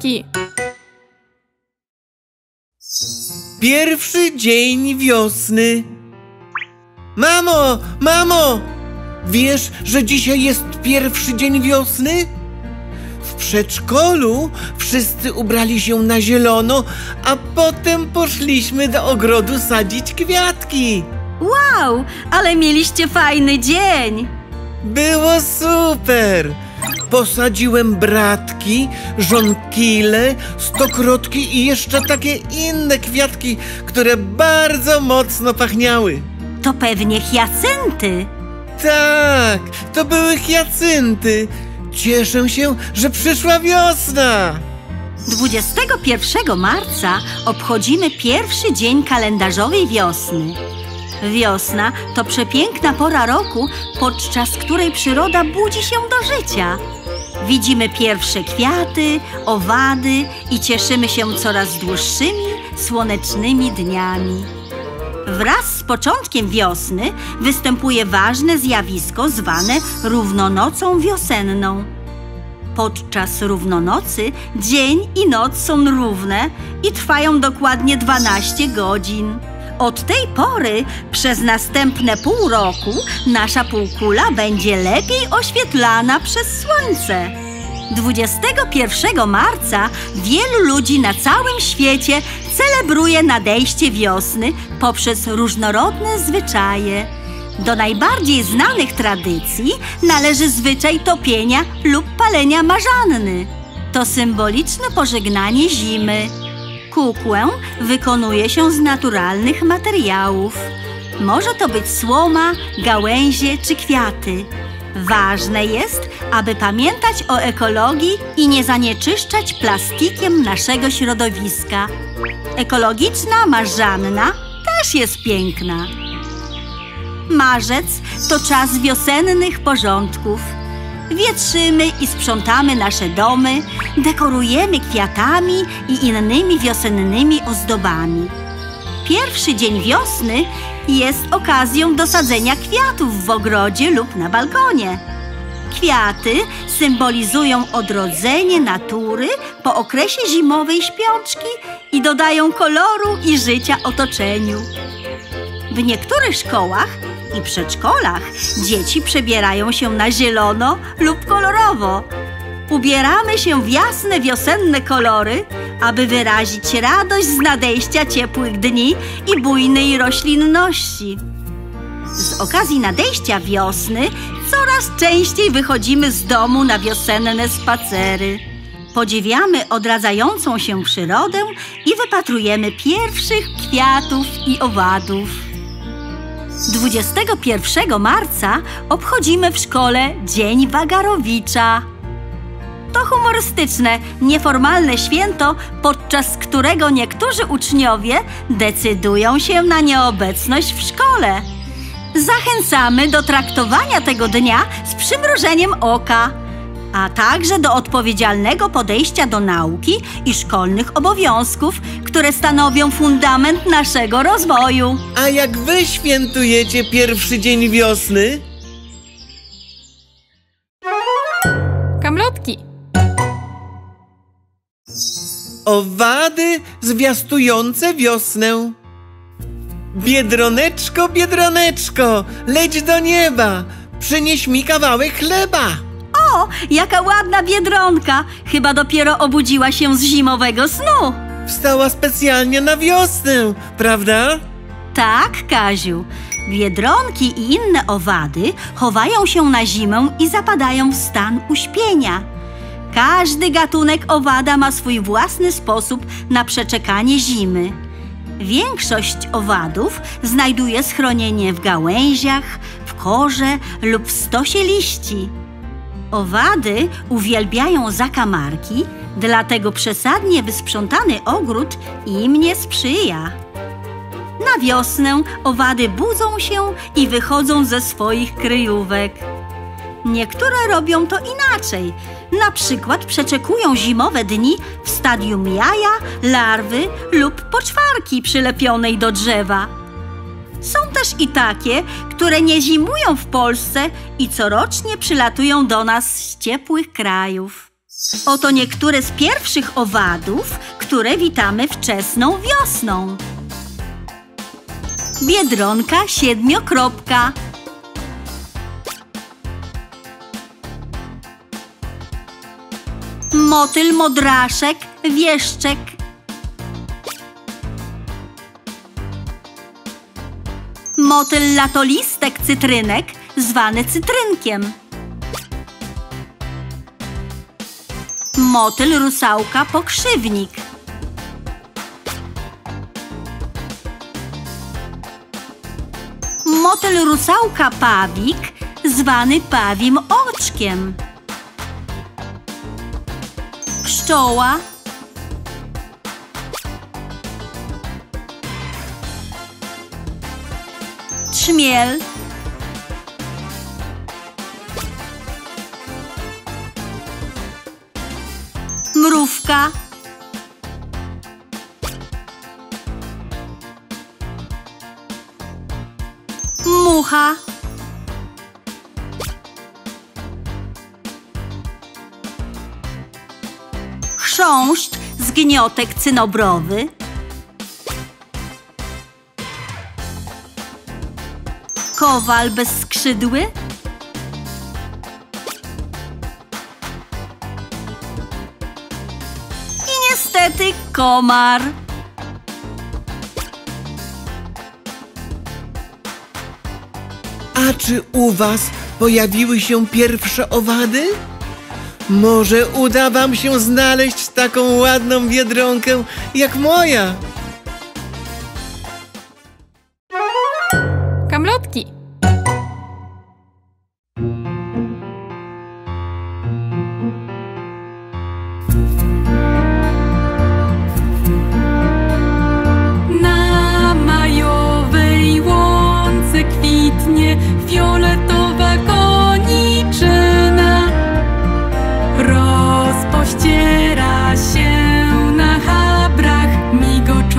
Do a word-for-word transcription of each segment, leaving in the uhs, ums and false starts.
Kamlotki! Pierwszy dzień wiosny. Mamo, mamo! Wiesz, że dzisiaj jest pierwszy dzień wiosny? W przedszkolu wszyscy ubrali się na zielono, a potem poszliśmy do ogrodu sadzić kwiatki. Wow, ale mieliście fajny dzień! Było super! Posadziłem bratki, żonkile, stokrotki i jeszcze takie inne kwiatki, które bardzo mocno pachniały. To pewnie hiacynty. Tak, to były hiacynty. Cieszę się, że przyszła wiosna. dwudziestego pierwszego marca obchodzimy pierwszy dzień kalendarzowej wiosny. Wiosna to przepiękna pora roku, podczas której przyroda budzi się do życia. Widzimy pierwsze kwiaty, owady i cieszymy się coraz dłuższymi, słonecznymi dniami. Wraz z początkiem wiosny występuje ważne zjawisko zwane równonocą wiosenną. Podczas równonocy dzień i noc są równe i trwają dokładnie dwanaście godzin. Od tej pory przez następne pół roku nasza półkula będzie lepiej oświetlana przez słońce. dwudziestego pierwszego marca wielu ludzi na całym świecie celebruje nadejście wiosny poprzez różnorodne zwyczaje. Do najbardziej znanych tradycji należy zwyczaj topienia lub palenia marzanny. To symboliczne pożegnanie zimy. Kukłę wykonuje się z naturalnych materiałów. Może to być słoma, gałęzie czy kwiaty. Ważne jest, aby pamiętać o ekologii i nie zanieczyszczać plastikiem naszego środowiska. Ekologiczna marzanna też jest piękna. Marzec to czas wiosennych porządków. Wietrzymy i sprzątamy nasze domy, dekorujemy kwiatami i innymi wiosennymi ozdobami. Pierwszy dzień wiosny jest okazją do sadzenia kwiatów w ogrodzie lub na balkonie. Kwiaty symbolizują odrodzenie natury po okresie zimowej śpiączki i dodają koloru i życia otoczeniu. W niektórych szkołach i przedszkolach dzieci przebierają się na zielono lub kolorowo. Ubieramy się w jasne wiosenne kolory, aby wyrazić radość z nadejścia ciepłych dni i bujnej roślinności. Z okazji nadejścia wiosny coraz częściej wychodzimy z domu na wiosenne spacery. Podziwiamy odradzającą się przyrodę i wypatrujemy pierwszych kwiatów i owadów. dwudziestego pierwszego marca obchodzimy w szkole Dzień Wagarowicza. To humorystyczne, nieformalne święto, podczas którego niektórzy uczniowie decydują się na nieobecność w szkole. Zachęcamy do traktowania tego dnia z przymrużeniem oka, a także do odpowiedzialnego podejścia do nauki i szkolnych obowiązków, które stanowią fundament naszego rozwoju. A jak wy świętujecie pierwszy dzień wiosny? Kamlotki! Owady zwiastujące wiosnę. Biedroneczko, Biedroneczko, leć do nieba, przynieś mi kawałek chleba. O, jaka ładna Biedronka! Chyba dopiero obudziła się z zimowego snu. Wstała specjalnie na wiosnę, prawda? Tak, Kaziu. Biedronki i inne owady chowają się na zimę i zapadają w stan uśpienia. Każdy gatunek owada ma swój własny sposób na przeczekanie zimy. Większość owadów znajduje schronienie w gałęziach, w korze lub w stosie liści. Owady uwielbiają zakamarki, dlatego przesadnie wysprzątany ogród im nie sprzyja. Na wiosnę owady budzą się i wychodzą ze swoich kryjówek. Niektóre robią to inaczej. Na przykład przeczekują zimowe dni w stadium jaja, larwy lub poczwarki przylepionej do drzewa. Są też i takie, które nie zimują w Polsce i corocznie przylatują do nas z ciepłych krajów. Oto niektóre z pierwszych owadów, które witamy wczesną wiosną. Biedronka siedmiokropka. Motyl modraszek wieszczek. Motyl latolistek cytrynek, zwany cytrynkiem. Motyl rusałka pokrzywnik. Motyl rusałka pawik, zwany pawim oczkiem. Pszczoła. Trzmiel. Mrówka. Mucha. Chrząszcz, zgniotek cynobrowy. Kowal bezskrzydły. I niestety komar. A czy u was pojawiły się pierwsze owady? Może uda wam się znaleźć taką ładną biedronkę jak moja? Kamlotki. Na majowej łące kwitnie fioletowa koniczyna. Rozpościera się na habrach migocząca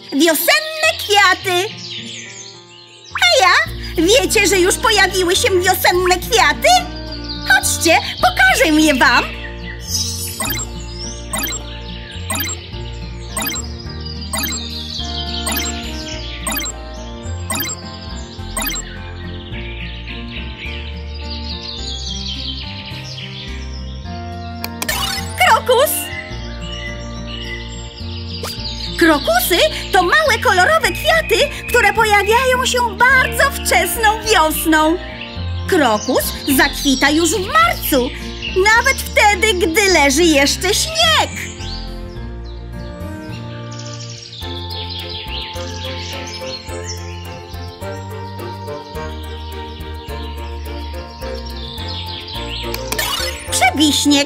wiosenne kwiaty. Heja, wiecie, że już pojawiły się wiosenne kwiaty? Chodźcie, pokażę je wam. Krokus. Krokusy to małe kolorowe kwiaty, które pojawiają się bardzo wczesną wiosną. Krokus zakwita już w marcu, nawet wtedy, gdy leży jeszcze śnieg. Przebiśnieg.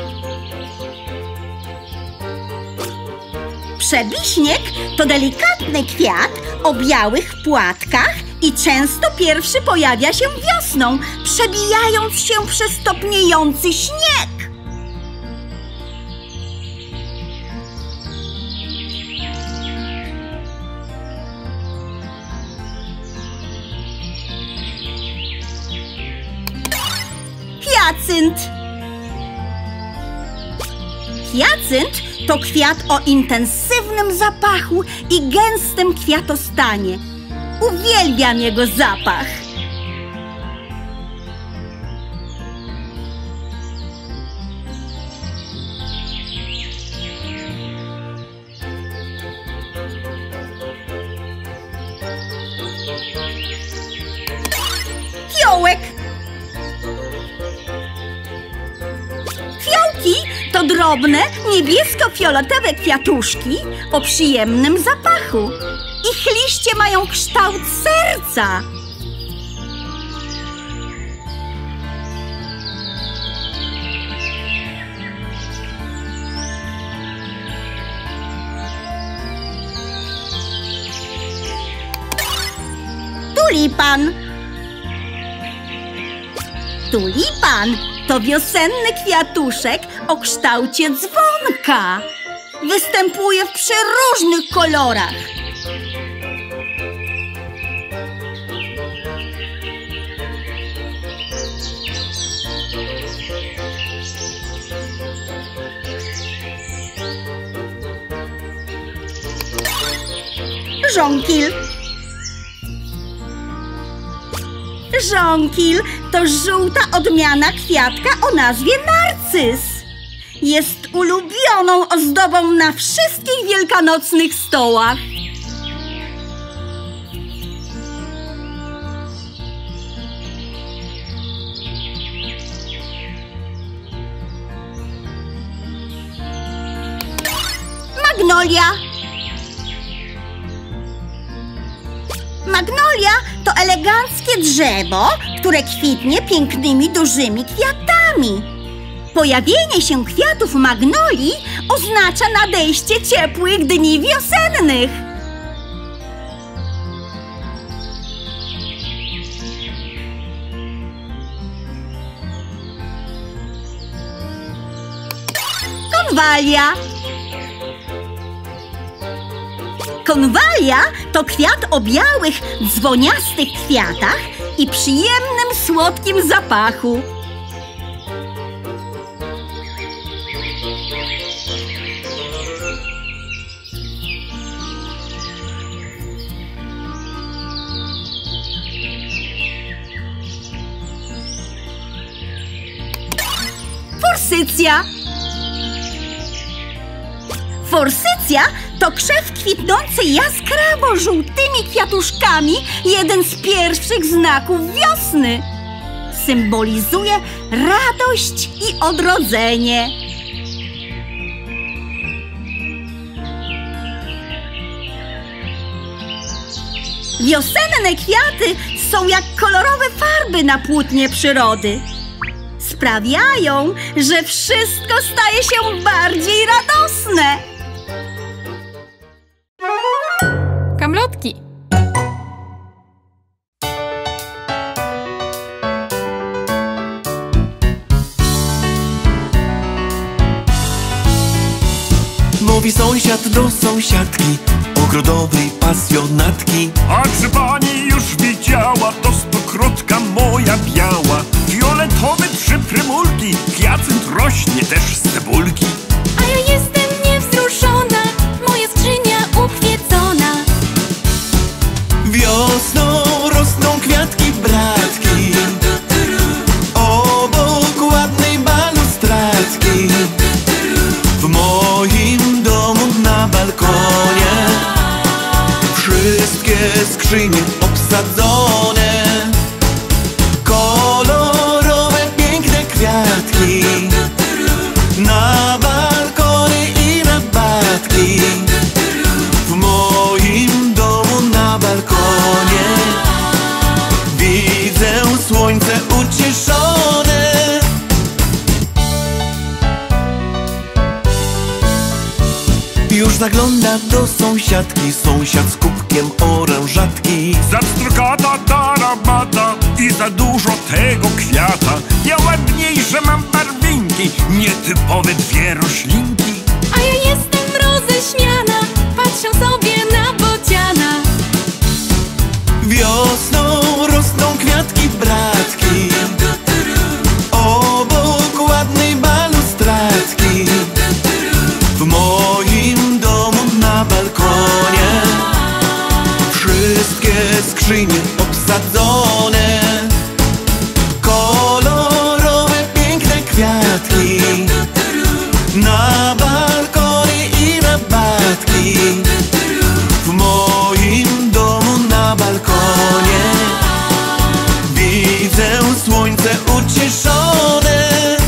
Przebiśnieg to delikatny kwiat o białych płatkach i często pierwszy pojawia się wiosną, przebijając się przez topniejący śnieg. Hiacynt. Hiacynt to kwiat o intensywnym zapachu i gęstym kwiatostanie. Uwielbiam jego zapach. Fiołek. Fiołki to drobne, niebiesko-fioletowe kwiatuszki o przyjemnym zapachu. Ich liście mają kształt serca. Tulipan. Tulipan to wiosenny kwiatuszek o kształcie dzwonka. Występuje w przeróżnych kolorach. Żonkil. Żonkil to żółta odmiana kwiatka o nazwie narcyz. Jest ulubioną ozdobą na wszystkich wielkanocnych stołach. Magnolia. Magnolia to eleganckie drzewo, które kwitnie pięknymi, dużymi kwiatami. Pojawienie się kwiatów magnolii oznacza nadejście ciepłych dni wiosennych. Konwalia. Konwalia to kwiat o białych, dzwoniastych kwiatach i przyjemnym, słodkim zapachu. Forsycja. Forsycja to krzew kwitnący jaskrawo żółtymi kwiatuszkami, jeden z pierwszych znaków wiosny. Symbolizuje radość i odrodzenie. Wiosenne kwiaty są jak kolorowe farby na płótnie przyrody. Sprawiają, że wszystko staje się bardziej radosne. Kamlotki. Mówi sąsiad do sąsiadki, ogrodowej pasjonatki. A czy pani już widziała, to stokrotka moja biała. Fioletowe trzy prymulki, hiacynt rośnie też z cebulki. A ja jestem niewzruszona, moja skrzynia ukwiecona. Wiosną rosną kwiatki bratki, obok ładnej balustradki. W moim domu na balkonie wszystkie skrzynie obsadzone. Kolorowe, piękne kwiatki na balkony i rabatki. W moim domu na balkonie widzę słońce ucieszone. Już zagląda do sąsiadki, sąsiad z kubkiem orężatki. Za pstrokata ta rabata i za dużo tego kwiata. Ja ładniejsze mam barwinki, nietypowe dwie roślinki. A ja jestem roześmiana, patrzę sobie na bociana. Wiosną rosną kwiatki bratki, obok ładnej balustradki. W moim domu na balkonie wszystkie skrzynie obsadzone. Kolorowe, piękne kwiatki na balkony i rabatki. W moim domu na balkonie widzę słońce ucieszone.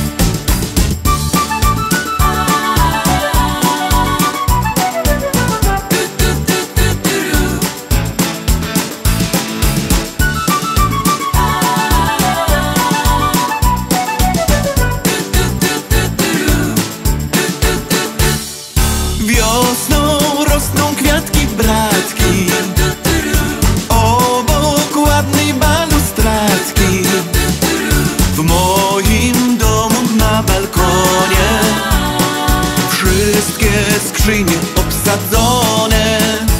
Wiosną rosną kwiatki bratki, obok ładnej balustradki. W moim domu na balkonie wszystkie skrzynie obsadzone.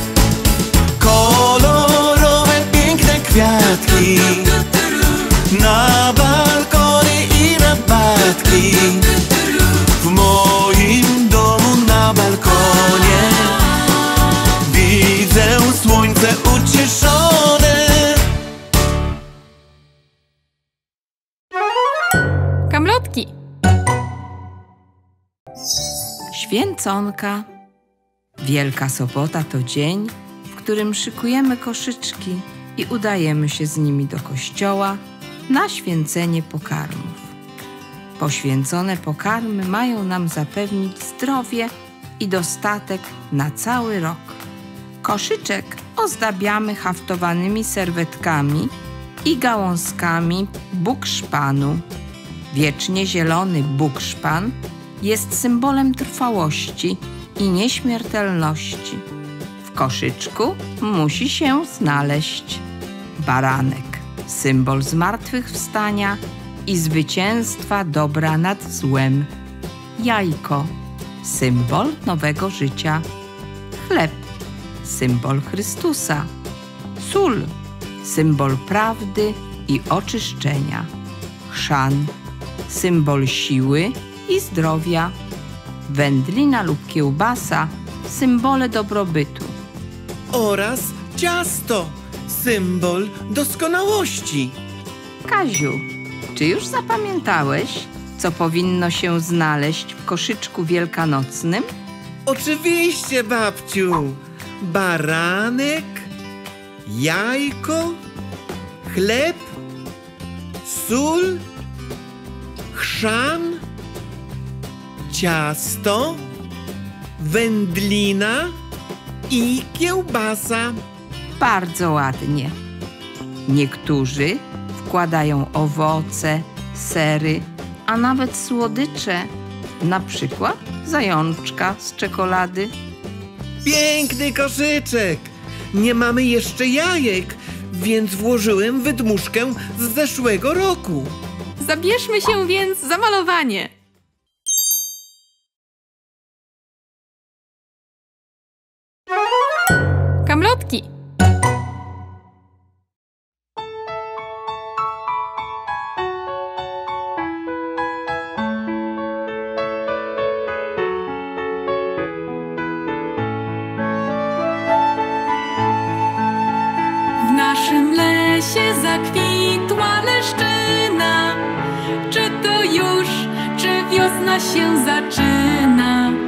Kolorowe, piękne kwiatki na balkony i rabatki. W moim domu na balkonie widzę słońce ucieszone. Kamlotki. Święconka. Wielka Sobota to dzień, w którym szykujemy koszyczki i udajemy się z nimi do kościoła na święcenie pokarmów. Poświęcone pokarmy mają nam zapewnić zdrowie i dostatek na cały rok. Koszyczek ozdabiamy haftowanymi serwetkami i gałązkami bukszpanu. Wiecznie zielony bukszpan jest symbolem trwałości i nieśmiertelności. W koszyczku musi się znaleźć baranek, symbol zmartwychwstania i zwycięstwa dobra nad złem, jajko, symbol nowego życia, chleb, symbol Chrystusa, sól, symbol prawdy i oczyszczenia, chrzan, symbol siły i zdrowia, wędlina lub kiełbasa, symbole dobrobytu. Oraz ciasto, symbol doskonałości. Kaziu, czy już zapamiętałeś, co powinno się znaleźć w koszyczku wielkanocnym? Oczywiście, babciu. Baranek, jajko, chleb, sól, chrzan, ciasto, wędlina i kiełbasa. Bardzo ładnie. Niektórzy wkładają owoce, sery, a nawet słodycze, na przykład zajączka z czekolady. Piękny koszyczek! Nie mamy jeszcze jajek, więc włożyłem wydmuszkę z zeszłego roku. Zabierzmy się więc za malowanie. Kamlotki. W naszym lesie zakwitła leszczyna. Czy to już, czy wiosna się zaczyna?